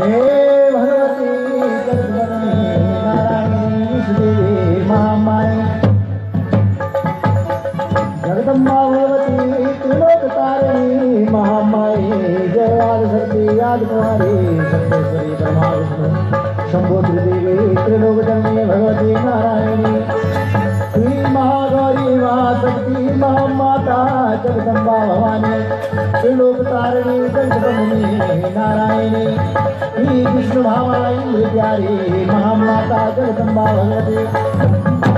हे भगवती जगदम्बे नारायणी विष्णुदेवी महामाई जगदम्बा भगवती त्रिलोक तारिणी महामाई जय आदि शक्ति आदि कुमारी सप्तेश्वरी ब्रह्मा विष्णु शंभो त्रिदेवी त्रिलोक जननी भगवती नारायणी श्री महागौरी महाशक्ति महामाता जगदम्बा भवानी त्रिलोक तारिणी जगदम्बिनी नारायणी श्री विष्णु भामाई प्यारी महामाता जगदम्बा भगवती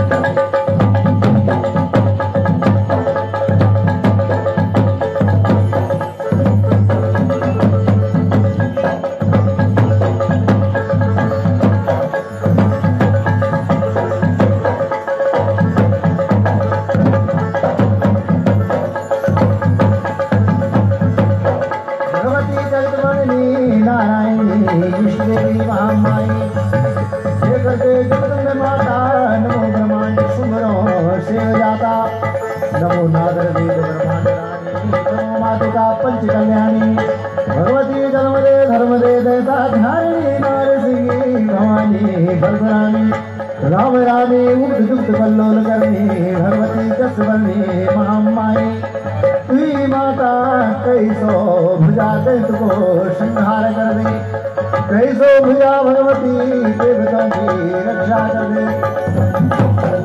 कल्याणी भगवती जन्मदे धर्मदे दैता धारिणी नारसिंही भवानी बलरामी राम रामे उक्त जुक्त कल्लोल करनी भगवती जसवनी महामाई तुई माता कैसो भुजा दैत को संहार कर दे कैसो भुजा भगवती देवता की रक्षा कर दे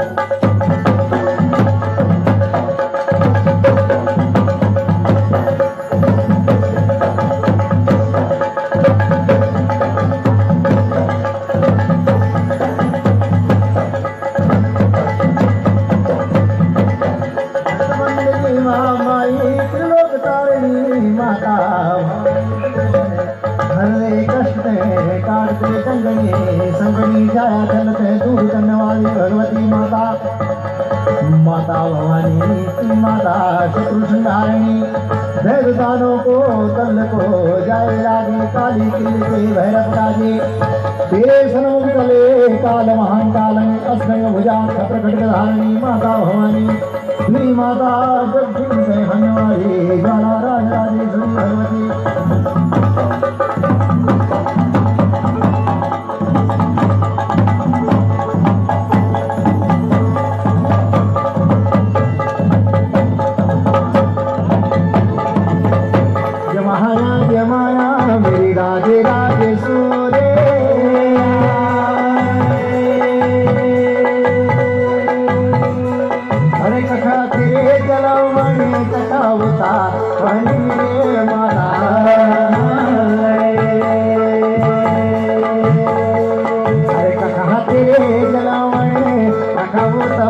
भगवती माता माता भवानी माता शत्रु संहारिणी भैरदानों को तल को जाए रागे काली किल के भैरव राजे तेरे सन्मुख चले काल महान काल में अस्त्रंग भुजा प्रकट धारिणी माता भवानी श्री माता जब सिंह हनुमारी ज्वाला राज राजेश्वरी भगवती मेरी राधे राधे सोरे हरे कथा तेरे जलवने कथावता मेरे माता हरे कथा तेरे जलवने कथावता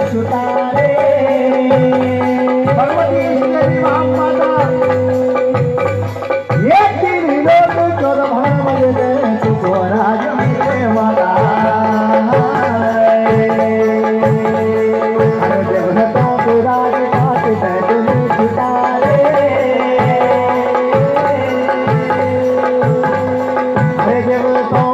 छुटारे भगवती श्री राम माता ये तेरी लोग चोर भर मजे तू को राज मेरे माता हर देवताओं के राज पात तुझे छुटारे हर देवताओं